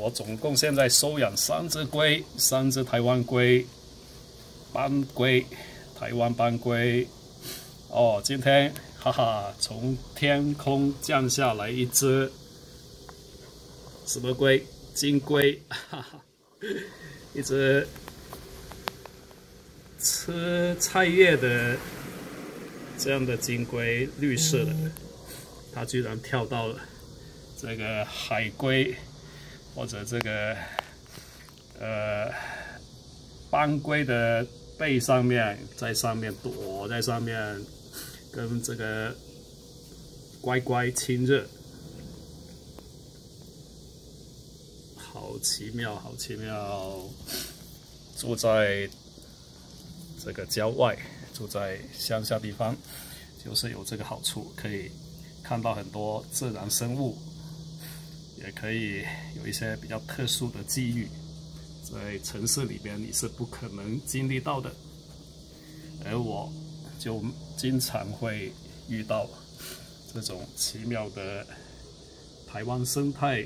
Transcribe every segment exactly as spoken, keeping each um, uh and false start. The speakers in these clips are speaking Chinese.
我总共现在收养三只龟，三只台湾龟，斑龟，台湾斑龟。哦，今天哈哈，从天空降下来一只什么龟？金龟，哈哈，一只吃菜叶的这样的金龟，绿色的，它居然跳到了这个海龟或者这个呃斑龟的背上面，在上面躲在上面，跟这个乖乖亲热。 好奇妙，好奇妙！住在这个郊外，住在乡下地方，就是有这个好处，可以看到很多自然生物，也可以有一些比较特殊的机遇，在城市里边你是不可能经历到的。而我就经常会遇到这种奇妙的台湾生态。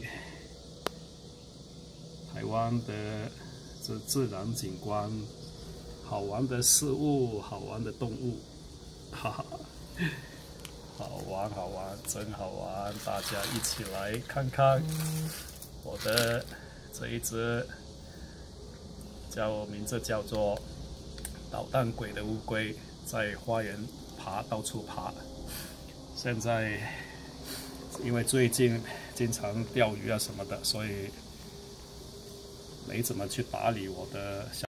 台湾的这自然景观，好玩的事物，好玩的动物，哈哈，好玩好玩，真好玩！大家一起来看看我的这一只叫名字叫做捣蛋鬼的乌龟，在花园爬，到处爬。现在因为最近经常钓鱼啊什么的，所以 没怎么去打理我的小。